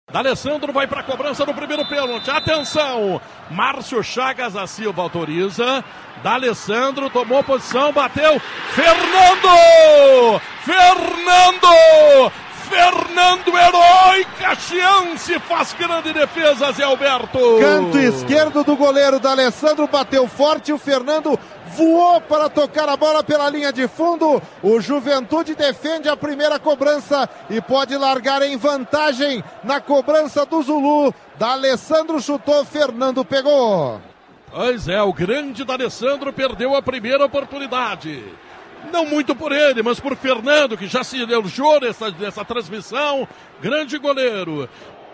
D'Alessandro vai para a cobrança do primeiro pênalti. Atenção! Márcio Chagas da Silva autoriza. D'Alessandro tomou posição, bateu. Fernando! Heróica chance, faz grande defesa, Zé Alberto. Canto esquerdo do goleiro D'Alessandro, bateu forte, o Fernando voou para tocar a bola pela linha de fundo. O Juventude defende a primeira cobrança e pode largar em vantagem na cobrança do Zulu. D'Alessandro chutou, Fernando pegou. Pois é, o grande D'Alessandro perdeu a primeira oportunidade. Não muito por ele, mas por Fernando, que já se elogiou nessa transmissão. Grande goleiro.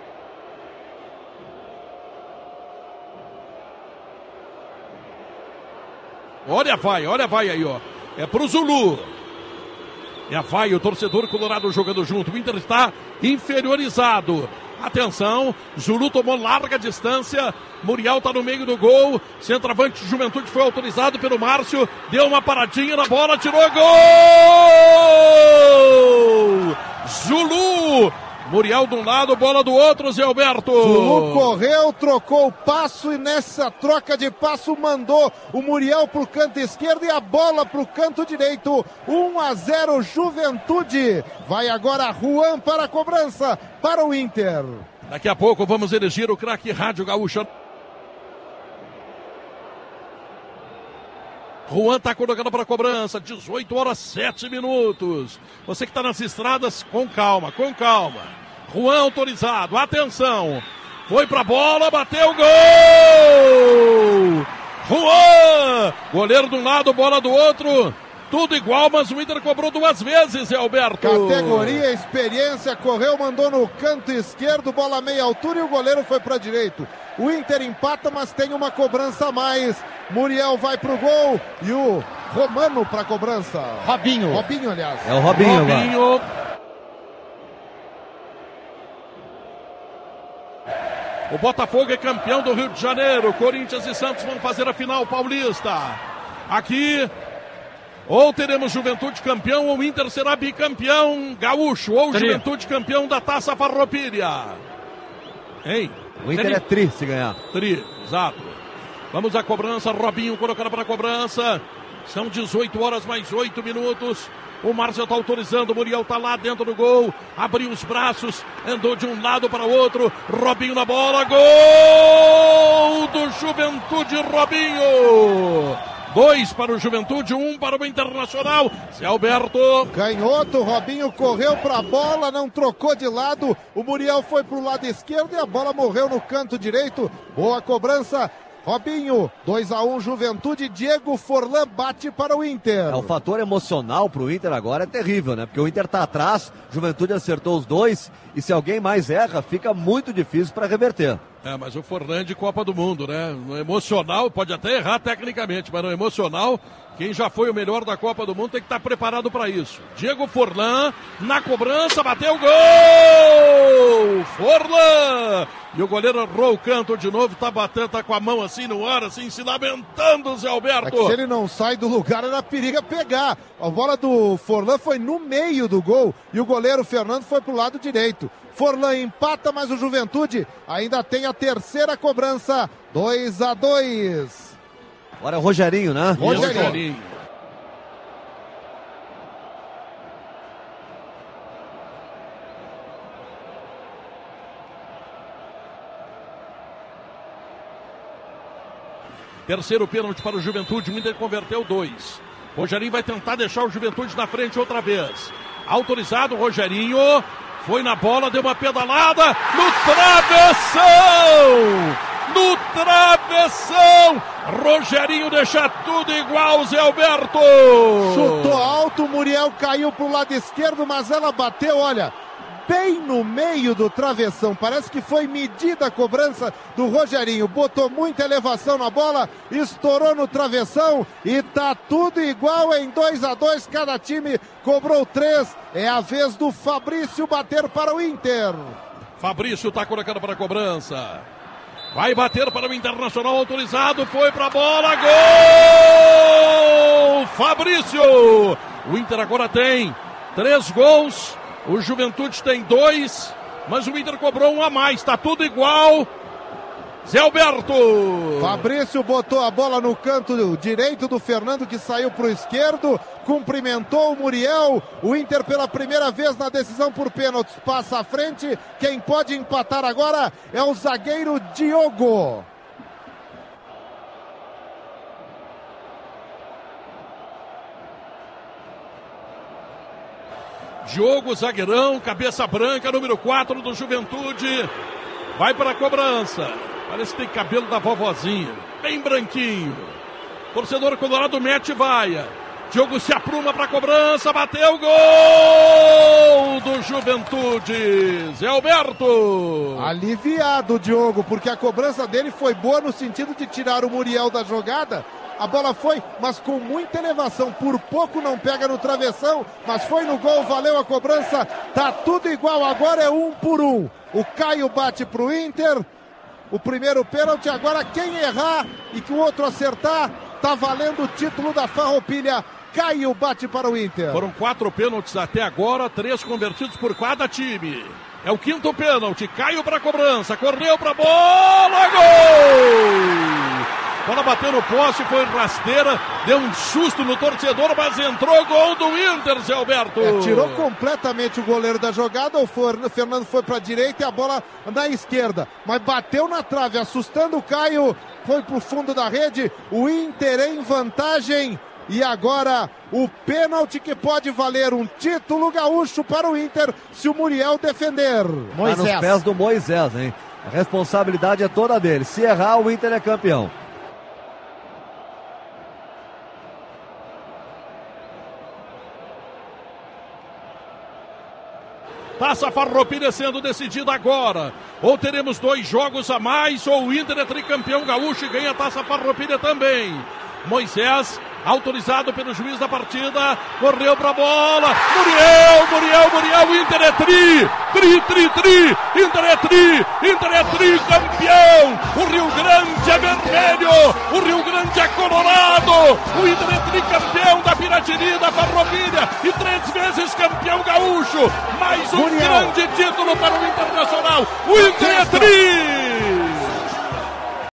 Olha vai aí, ó. É pro Zulu. E vai o torcedor colorado jogando junto. O Inter está inferiorizado. Atenção, Zulu tomou larga distância, Muriel está no meio do gol, centroavante de Juventude foi autorizado pelo Márcio, deu uma paradinha na bola, tirou gol! Zulu! Muriel de um lado, bola do outro, Zé Alberto. Zulu correu, trocou o passo e nessa troca de passo mandou o Muriel para o canto esquerdo e a bola para o canto direito. 1-0 Juventude. Vai agora Juan para a cobrança para o Inter. Daqui a pouco vamos eleger o craque Rádio Gaúcha. Juan está colocando para a cobrança, 18 horas 7 minutos. Você que está nas estradas, com calma. Juan autorizado, atenção. Foi para a bola, bateu, gol! Juan! Goleiro de um lado, bola do outro. Tudo igual, mas o Inter cobrou duas vezes, Zé Alberto. Categoria, experiência, correu, mandou no canto esquerdo, bola meia altura e o goleiro foi para direito. O Inter empata, mas tem uma cobrança a mais. Muriel vai pro gol e o Romano para a cobrança. Robinho, aliás. É o Robinho. O Botafogo é campeão do Rio de Janeiro. Corinthians e Santos vão fazer a final paulista. Aqui, ou teremos Juventude campeão, ou o Inter será bicampeão gaúcho, ou Juventude campeão da Taça Farroupilha. Hein? O Inter é tri se ganhar. Exato. Vamos à cobrança, Robinho colocando para a cobrança. São 18 horas mais 8 minutos. O Márcio está autorizando, o Muriel está lá dentro do gol. Abriu os braços, andou de um lado para o outro. Robinho na bola, gol do Juventude, Robinho. 2 para o Juventude, 1 para o Internacional. Zé Alberto. Canhoto, Robinho correu para a bola, não trocou de lado. O Muriel foi para o lado esquerdo e a bola morreu no canto direito. Boa cobrança. Robinho, 2-1 Juventude, Diego Forlan bate para o Inter. O fator emocional para o Inter agora é terrível, né? Porque o Inter está atrás, Juventude acertou os dois e se alguém mais erra, fica muito difícil para reverter. Mas o Forlan é de Copa do Mundo, né? No emocional, pode até errar tecnicamente, mas no emocional, quem já foi o melhor da Copa do Mundo tem que estar preparado para isso. Diego Forlan, na cobrança, bateu, gol! Forlan! E o goleiro errou o canto de novo, tá batendo, tá com a mão assim no ar, assim, se lamentando, Zé Alberto. É que se ele não sai do lugar, era periga pegar. A bola do Forlan foi no meio do gol e o goleiro Fernando foi pro lado direito. Forlan empata, mas o Juventude ainda tem a terceira cobrança. 2-2. Agora é o Rogerinho, né? Rogerinho. Terceiro pênalti para o Juventude, o Inter converteu 2. Rogerinho vai tentar deixar o Juventude na frente outra vez. Autorizado o Rogerinho, foi na bola, deu uma pedalada, no travessão! Rogerinho deixa tudo igual, Zé Alberto! Chutou alto, o Muriel caiu pro lado esquerdo, mas ela bateu, olha, bem no meio do travessão. Parece que foi medida a cobrança do Rogerinho. Botou muita elevação na bola, estourou no travessão e tá tudo igual em 2-2. Cada time cobrou 3. É a vez do Fabrício bater para o Inter. Fabrício tá colocando para a cobrança. Vai bater para o Internacional, autorizado, foi para a bola, gol! Fabrício! O Inter agora tem 3 gols. O Juventude tem 2, mas o Inter cobrou um a mais, tá tudo igual. Zé Alberto. Fabrício botou a bola no canto direito do Fernando, que saiu para o esquerdo, cumprimentou o Muriel. O Inter pela primeira vez na decisão por pênaltis passa à frente. Quem pode empatar agora é o zagueiro Diogo. Diogo, zagueirão, cabeça branca, número 4 do Juventude. Vai para a cobrança. Parece que tem cabelo da vovozinha. Bem branquinho. Torcedor colorado mete vaia. Diogo se apruma para a cobrança. Bateu, gol do Juventude. Zé Alberto. Aliviado o Diogo, porque a cobrança dele foi boa no sentido de tirar o Muriel da jogada. A bola foi, mas com muita elevação. Por pouco não pega no travessão, mas foi no gol, valeu a cobrança. Tá tudo igual, agora é 1 por 1. O Caio bate pro Inter. O primeiro pênalti, agora quem errar e que o outro acertar, tá valendo o título da Farroupilha. Caio bate para o Inter. Foram 4 pênaltis até agora, 3 convertidos por cada time. É o 5º pênalti, Caio para a cobrança, correu para a bola, gol! Bola bateu no poste, foi rasteira, deu um susto no torcedor, mas entrou, gol do Inter, Zé Alberto. Tirou completamente o goleiro da jogada, o Fernando foi para a direita e a bola na esquerda, mas bateu na trave, assustando o Caio, foi para o fundo da rede, o Inter em vantagem. E agora o pênalti que pode valer um título gaúcho para o Inter se o Muriel defender. Tá nos pés do Moisés, hein? A responsabilidade é toda dele. Se errar, o Inter é campeão. Taça Farroupilha sendo decidida agora. Ou teremos 2 jogos a mais, ou o Inter é tricampeão gaúcho e ganha a Taça Farroupilha também. Moisés, autorizado pelo juiz da partida, correu pra bola, Muriel, Inter é tri, Inter é tri, campeão, o Rio Grande é vermelho, o Rio Grande é colorado, o Inter é tricampeão da Piratini, da Farroupilha e 3 vezes campeão gaúcho, mais um grande título para o Internacional, o Inter é tri!